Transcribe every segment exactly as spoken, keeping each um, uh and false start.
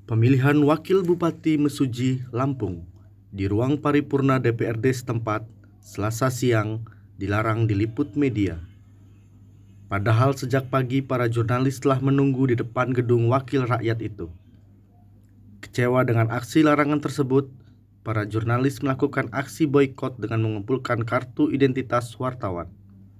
Pemilihan Wakil Bupati Mesuji, Lampung di ruang paripurna D P R D setempat Selasa siang dilarang diliput media. Padahal sejak pagi para jurnalis telah menunggu di depan gedung wakil rakyat itu. Kecewa dengan aksi larangan tersebut, para jurnalis melakukan aksi boikot dengan mengumpulkan kartu identitas wartawan.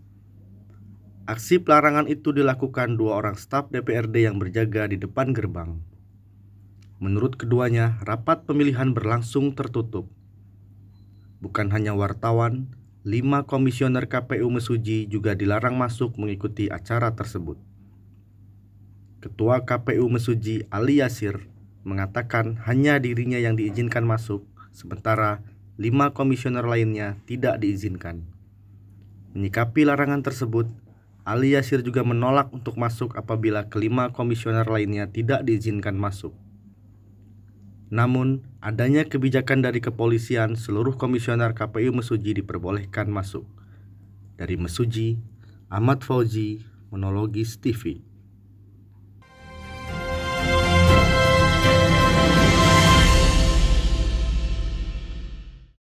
Aksi pelarangan itu dilakukan dua orang staf D P R D yang berjaga di depan gerbang. Menurut keduanya, rapat pemilihan berlangsung tertutup. Bukan hanya wartawan, lima komisioner K P U Mesuji juga dilarang masuk mengikuti acara tersebut. Ketua K P U Mesuji, Ali Yasir, mengatakan hanya dirinya yang diizinkan masuk, sementara lima komisioner lainnya tidak diizinkan. Menyikapi larangan tersebut, Ali Yasir juga menolak untuk masuk apabila kelima komisioner lainnya tidak diizinkan masuk. Namun, adanya kebijakan dari kepolisian, seluruh komisioner K P U Mesuji diperbolehkan masuk. Dari Mesuji, Ahmad Fauzi, Monologis T V.